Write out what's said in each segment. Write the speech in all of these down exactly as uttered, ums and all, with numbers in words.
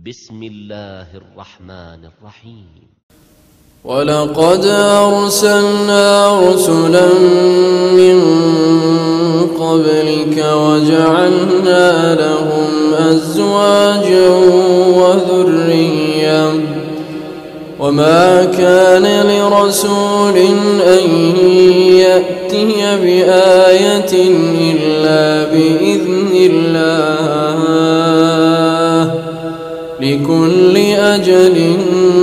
بسم الله الرحمن الرحيم. ولقد أرسلنا رسلا من قبلك وجعلنا لهم أزواجا وذرية وما كان لرسول أن يأتي بآية إلا بإذن الله لكل أجل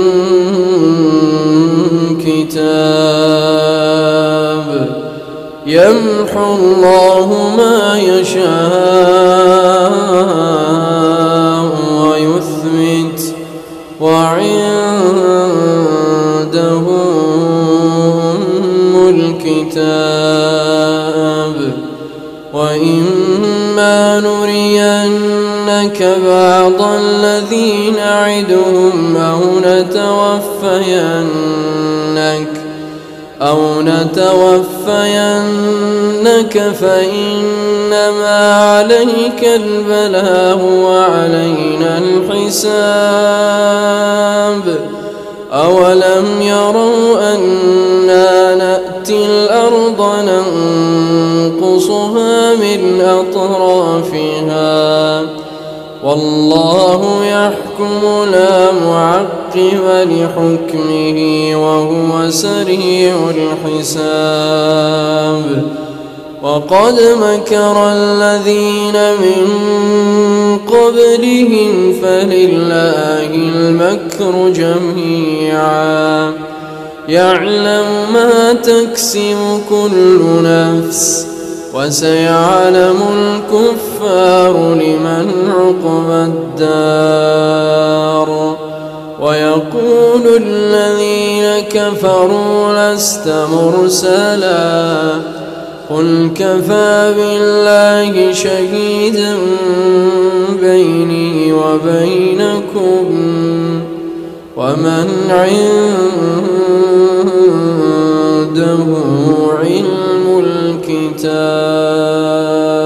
كتاب يمحو الله ما يشاء ويثبت وعنده أم الكتاب وإما نرينك بعض الذي نعدهم أو نتوفينك أو نتوفينك فإنما عليك البلاغ وعلينا الحساب أولم يروا أنا نأتي الأرض ننقصها من أطرافها والله يحكم لا معقب لحكمه وهو سريع الحساب وقد مكر الذين من قبلهم فلله المكر جميعا يعلم ما تكسب كل نفس وسيعلم الكفار لمن عقبى الدار ويقول الذين كفروا لست مرسلا قل كفى بالله شهيدا بيني وبينكم ومن عنده علم الكتاب